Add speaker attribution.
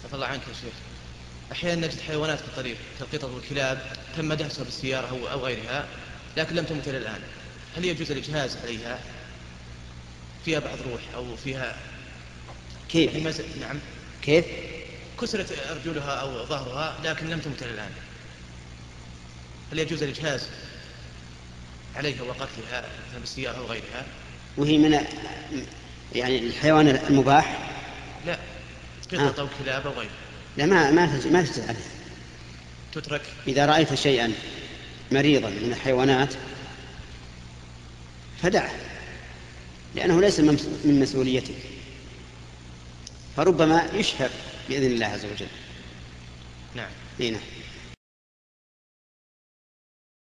Speaker 1: عفى الله عنك يا شيخ، أحيانا نجد حيوانات في الطريق كالقطط والكلاب تم دهسها بالسيارة أو غيرها لكن لم تمت إلى الآن، هل يجوز الإجهاز عليها؟ فيها بعض روح أو فيها
Speaker 2: كيف؟
Speaker 1: نعم.
Speaker 2: كيف؟
Speaker 1: كسرت أرجلها أو ظهرها لكن لم تمت إلى الآن، هل يجوز الإجهاز عليها وقتلها بالسيارة أو غيرها؟
Speaker 2: وهي من يعني الحيوان المباح؟
Speaker 1: لا، قطط أو كلاب أو غيرها.
Speaker 2: لا، ما تجوز عليها،
Speaker 1: تترك.
Speaker 2: إذا رأيت شيئا مريضا من الحيوانات فدعه، لأنه ليس من مسؤوليتك، فربما يشفى بإذن الله عز وجل.
Speaker 1: نعم.
Speaker 2: نعم.